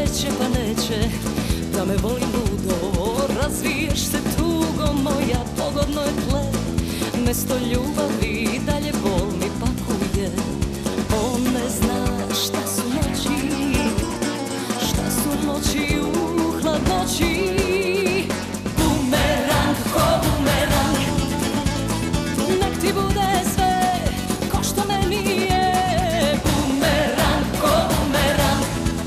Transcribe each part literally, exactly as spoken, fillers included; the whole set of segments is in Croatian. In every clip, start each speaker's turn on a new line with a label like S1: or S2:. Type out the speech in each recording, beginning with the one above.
S1: neće pa neće da me voli ludo. Razviješ se tugo moja, pogodno je tle, mesto ljubavi dalje bol mi pakuje. On ne zna šta su noći, šta su noći u hladnoći. Bumerang, ko bumerang, nek ti bude sve ko što meni je. Bumerang, ko bumerang,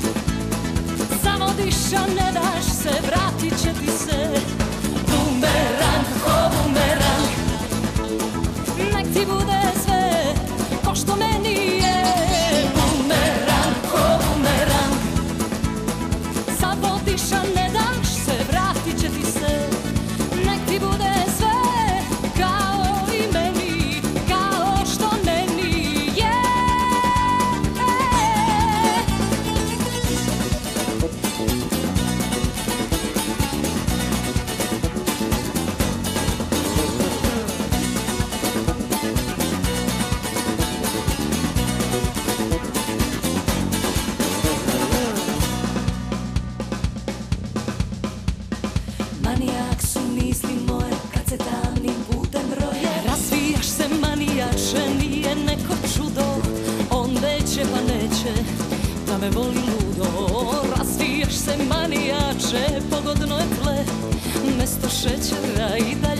S1: zavodiš a ne daš se, vratit će ti se. Bumerang, ko bumerang, nek ti bude sve ko što meni je. Bumerang, ko bumerang, zavodiš a ne daš se, vratit će ti se. Nek ti bude sve kao i meni, kao što meni je. Manijak su misli moje kad se tamnim putem broje. Razvijaš se manijače, nije neko čudo. On neće pa neće da me voli ludo. Razvijaš se manijače, pogodno je tle, mesto šećera i da